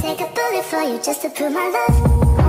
Take a bullet for you just to prove my love.